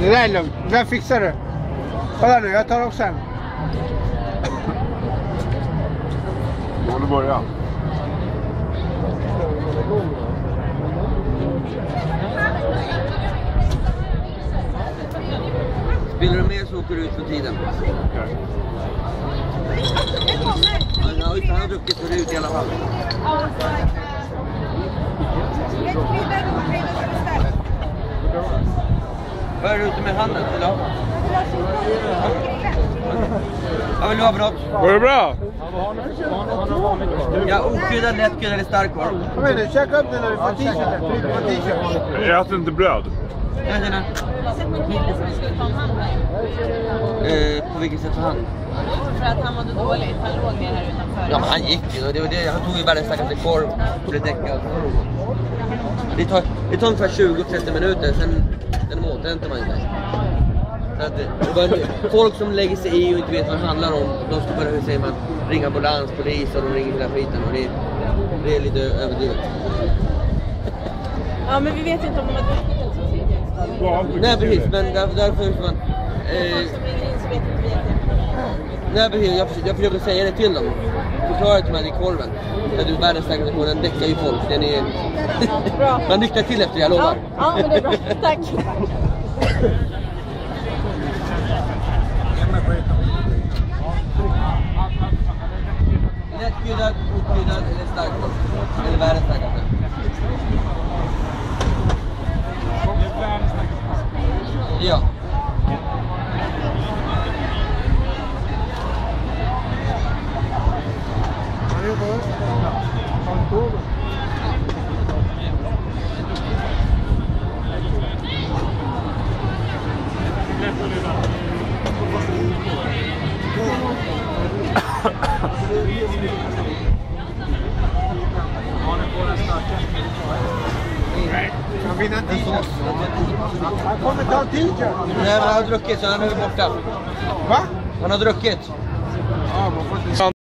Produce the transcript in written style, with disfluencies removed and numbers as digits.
Det där är lugnt. Vem fixar det? Kolla nu, jag tar också en. Ja, nu börjar. Spelar du med så åker du ut för tiden. Okay. Han har druckit förut i alla fall. Vad är du ute med handen idag? Jag vill ha något. Var det bra? Ja, okryddad, lättkryddad eller stark var. Kom igen nu, käka upp den när du får t-shirten. Tryck på t-shirten. Jag äter inte bröd. Jag känner. På vilket sätt var han? För att han mådde dåligt, han låg ner här utanför. Ja, men han gick ju. Han tog ju världens starkaste korv och blev däckad. Det tar ungefär 20-30 minuter, sen återhämtar man inte. Folk som lägger sig i och inte vet vad det handlar om, de ska börja, hur säger man, ringa ambulans, polis och de ringer hela skiten och det är lite överdrivet. Ja, men vi vet inte om de har druckit. Nej, precis, men därför man... Nej, precis, jag försöker säga det till dem. Förklara till mig i korven. När du är världens starkaste korv, den däckar ju folk. Den är... Bra. Man nyktrar till efter, jag lovar. Ja, men det är bra. Tack. Lättkryddad, okryddad eller stark korv? Eller världens starkaste? Ja. Han vinner en t-shirt. Han kommer ta en t-shirt. Nej, men han har druckit så han är borta. Va? Han har druckit. Ja, man får inte...